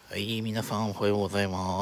はい、皆さんおはようございます。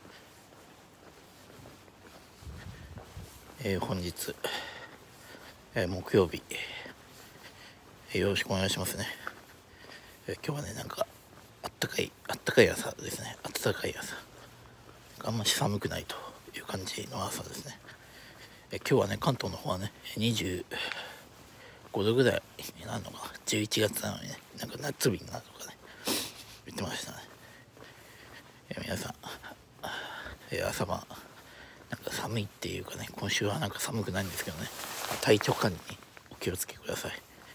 本日、木曜日、よろしくお願いしますね。今日はね、なんかあったかい朝ですね。暖かい朝。あんまし寒くないという感じの朝ですね。今日はね、関東の方はね、25度ぐらいになるのかな。11月なのにね、なんか夏日になるとかね、言ってましたね。皆さん、朝晩なんか寒いっていうかね、今週はなんか寒くないんですけどね、体調管理にお気をつけください。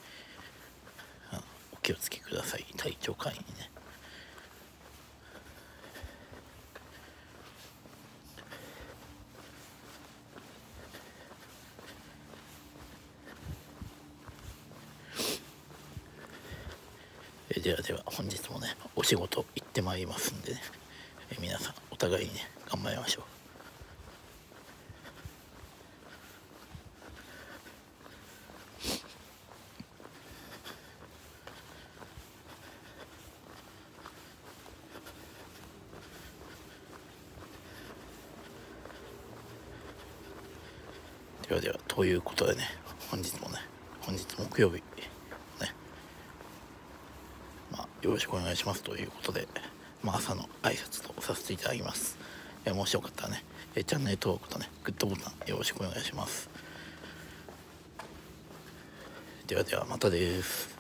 お気をつけください、体調管理にね。では本日もね、お仕事行ってまいりますんでね、皆さんお互いにね、頑張りましょう。ではということでね、本日木曜日ね、よろしくお願いしますということで、朝の挨拶とさせていただきます。もしよかったらね、チャンネル登録とね、グッドボタンよろしくお願いします。ではまたです。